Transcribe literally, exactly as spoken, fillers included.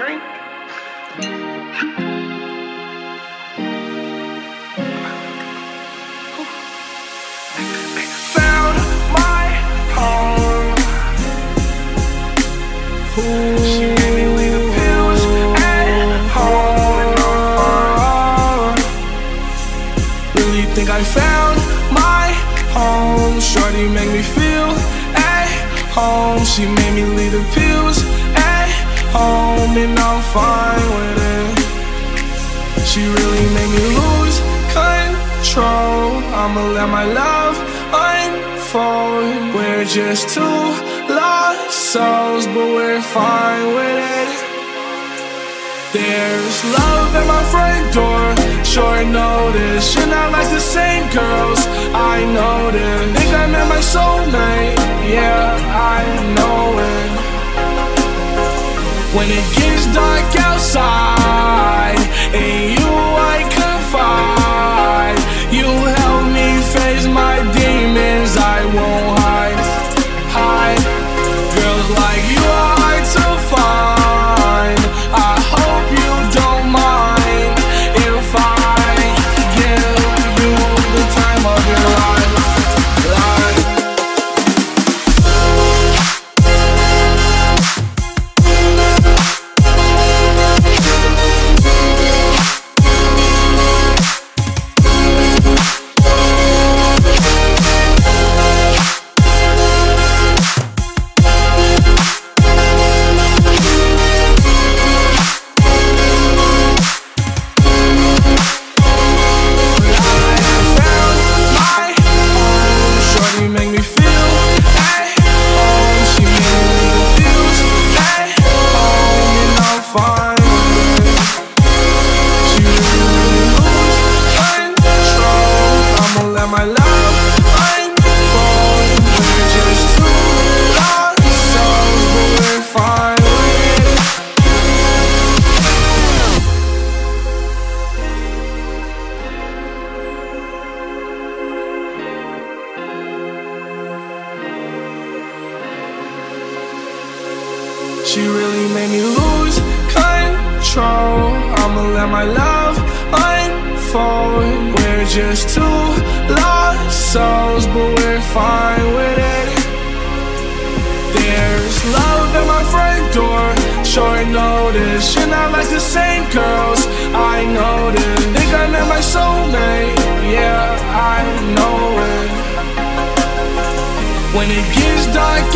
drink. Found my home. She made me leave the pills at home. Really think I found my home. Shorty make me feel at home. She made me leave the pills at home, and I'm fine with it. She really made me lose control. I'ma let my love unfold. We're just two lost souls, but we're fine with it. There's love at my front door, short notice. You're not like the same girls, I know this. Think I met my soulmate, yeah, I know it. When it gets dark outside, and you I confide, you help me face my demons, I won't hide, hide. Girls like you are hard to find. I hope you don't mind if I give you the time of your life, life. She really made me lose control. I'ma let my love unfold. We're just two lost souls, but we're fine with it. There's love at my front door, short notice. You're not like the same girls, I know this. Think I met my soulmate, yeah, I know it. When it gets dark